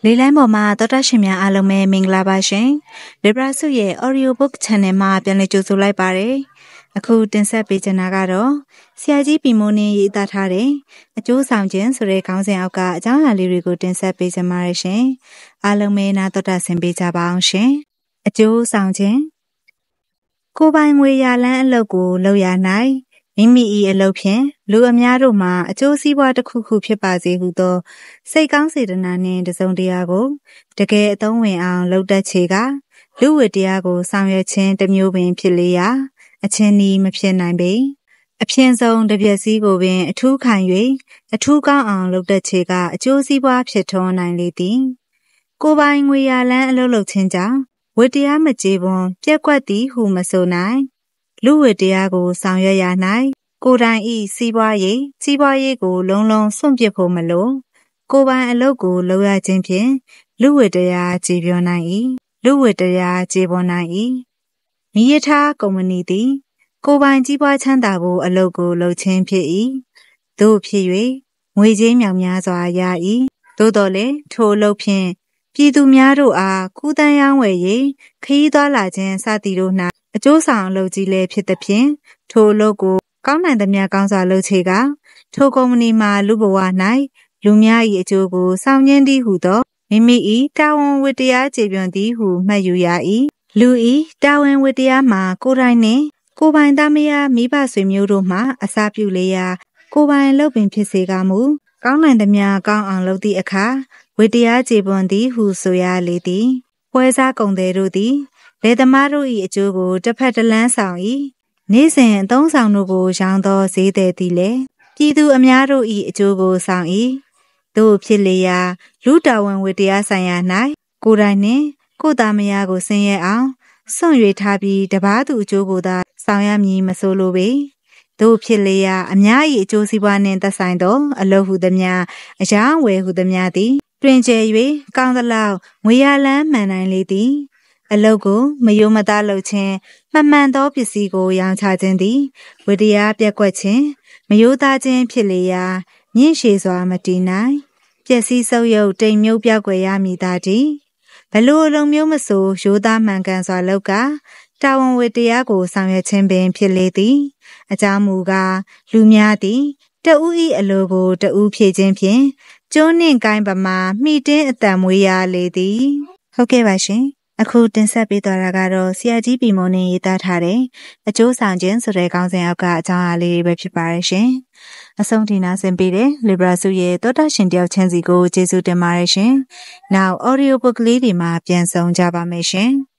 လေးလိုင်းပေါ်မှာတော်တာရှင်များအားလုံးပဲမင်္ဂလာပါရှင်။ Libra စုရဲ့ Audio Book Channel မှာပြန်လည်ကြိုဆိုလိုက်ပါရစေ။အခုတင်ဆက်ပေးချင်တာကတော့ဆရာကြီးပီမိုးနဲ့ရေးသားထားတဲ့အကျိုးဆောင်ခြင်းဆိုတဲ့ခေါင်းစဉ်အောက်ကအကြောင်းအရာလေးတွေကိုတင်ဆက်ပေးချင်ပါတယ်ရှင်။အားလုံးပဲနားတော်တာဆင်ပေးကြပါအောင်ရှင်။အကျိုးဆောင်ခြင်းကိုယ်ပိုင်ငွေရလန်းအလုပ်ကိုလုပ်ရနိုင်မိမိ၏အလုပ်ဖြင့်လူအများတို့မှာအကျိုးစီးပွားတစ်ခုခုဖြစ်ပါစေဟုသောစိတ်ကောင်းစေတနာနှင့်တစုံတရာကိုတကယ်အသုံးဝင်အောင်လုပ်တတ်ချေကလူဝတ္တရားကိုဆောင်ရွက်ခြင်းတစ်မျိုးပင်ဖြစ်လေရာအချင်းဤမဖြစ်နိုင်ပေအဖြစ်ဆုံးတစ်ပြက်စီးကိုပင်အထူးခံ၍အထူးကောင်းအောင်လုပ်တတ်ချေကအကျိုးစီးပွားဖြစ်ထွန်းနိုင်လေသည်ကိုယ်ပိုင်ငွေရလန်းအလုပ်လုပ်ခြင်းကြောင့်ဝတ္တရားမကြေပွန်ပြက်ကွက်သည်ဟုမဆိုနိုင်လူဝတ္တရားကိုဆောင်ရွက်ရ၌ကိုယ်တိုင်ဤစီးပွားရေးကိုလုံးလုံးစွန့်ပစ်ဖို့မလိုကိုယ်ပိုင်အလုပ်ကိုလုပ်ရခြင်းဖြင့်လူဝတ္တရားကြေပွန်နိုင်၏လူဝတ္တရားကြေပွန်နိုင်၏မိယထားကုမ္ပဏီသည်ကိုယ်ပိုင်ကြီးပွားချမ်းသာဖို့အလုပ်ကိုလုပ်ခြင်းဖြစ်၏သို့ဖြစ်၍ငွေကြေးမြောက်များစွာရ၏သို့တော်လည်းထိုအလုပ်ဖြင့်ပြည်သူများတို့အားကူးသန်းရောင်းဝယ်၍ခရီးသွားလာခြင်းစသည်တို့၌အကျိုးဆောင်အလုပ်ကြီးလည်းဖြစ်သဖြင့်ထိုအလုပ်ကိုကောင်းနိုင်သမျှကောင်းစွာလုပ်ချေကထိုကုမ္ပဏီမှာလူဘဝ၌လူများ၏အကျိုးကိုဆောင်ကျဉ်သည်ဟုသောမိမိ၏တာဝန်ဝတ္တရားကြေပွန်သည်ဟုမှတ်ယူရ၏လူ၏တာဝန်ဝတ္တရားမှာကိုယ်တိုင်နှင့်ကိုယ်ပိုင်သားမယားမိဘဆွေမျိုးတို့မှအစာပြုလေရာကိုယ်ပိုင်လုပ်ပင်ဖြစ်စေကမူကောင်းနိုင်သမျှကောင်းအောင်လုပ်သည့်အခါဝတ္တရားကြေပွန်သည်ဟုဆိုရလေသည်ပွဲစားကုန်သည်တို့သည်လယ်သမားတို့၏အကျိုးကိုတစ်ဖက်တစ်လမ်းဆောင်၏နေ့စဉ်အသုံးဆောင်တို့ကိုရောင်းသောဈေးသည်သည်လည်းပြည်သူအများတို့၏အကျိုးကိုဆောင်၏သို့ဖြစ်လေရာလူတာဝန်ဝတ္တရားဆိုင်ရာ၌ကိုယ်တိုင်နှင့်ကိုယ်သားမယားကိုဆင်းရဲအောင်စွန့်၍ထားပြီးတပါးသူအကျိုးကိုသာဆောင်ရမည်မဆိုလိုပေသို့ဖြစ်လေရာအများ၏အကျိုးစီးပွားနှင့်သက်ဆိုင်သောအလုပ်ဟုသည်များအရာဝယ်ဟုသည်များသည်တွင်ကျယ်၍ကောင်းသလောက်ငွေရလန်းမှန်နိုင်လေသည်အလုပ်ကိုမယိုမသားလုပ်ခြင်းမှန်သောပစ္စည်းကိုရောင်းချခြင်းသည်ဝတ္တရားပြက်ကွက်ခြင်းမယိုသားခြင်းဖြစ်လေရာမြင့်ရှည်စွာမတည်နိုင်ပျက်စီးဆုပ်ယုပ်တိမ်မြုပ်ပြောက်ွယ်ရမည်သာတည်းဘလို့အလုံးမျိုးမဆိုရိုးသားမှန်ကန်စွာလောက်ကတာဝန်ဝတ္တရားကိုဆောင်ရွက်ခြင်းပင်ဖြစ်လေသည်အကြောင်းမူကားလူများသည်တဦး၏အလိုကိုတဦးဖြည့်ခြင်းဖြင့်ကျိုးနှင့်ကိုင်းပမာမိတင်းအတန်မွေးရလေသည်ဟုတ်ကဲ့ပါရှင်အခုတင်ဆက်ပေးသွားတာကတော့ဆရာကြီးပီမိုးနဲ့ရေးသားထားတဲ့အကျိုးဆောင်ခြင်းဆိုတဲ့ခေါင်းစဉ်အောက်ကအကြောင်းအရာလေးတွေပဲဖြစ်ပါတယ်ရှင်။အဆုံးထိနားဆင်ပေးတဲ့ Libra စုရဲ့သောတာရှင်တယောက်ချင်းစီကိုကျေးဇူးတင်ပါတယ်ရှင်။နောက် Audio Book လေးတွေမှာပြန်ဆောင်ကြပါမယ်ရှင်။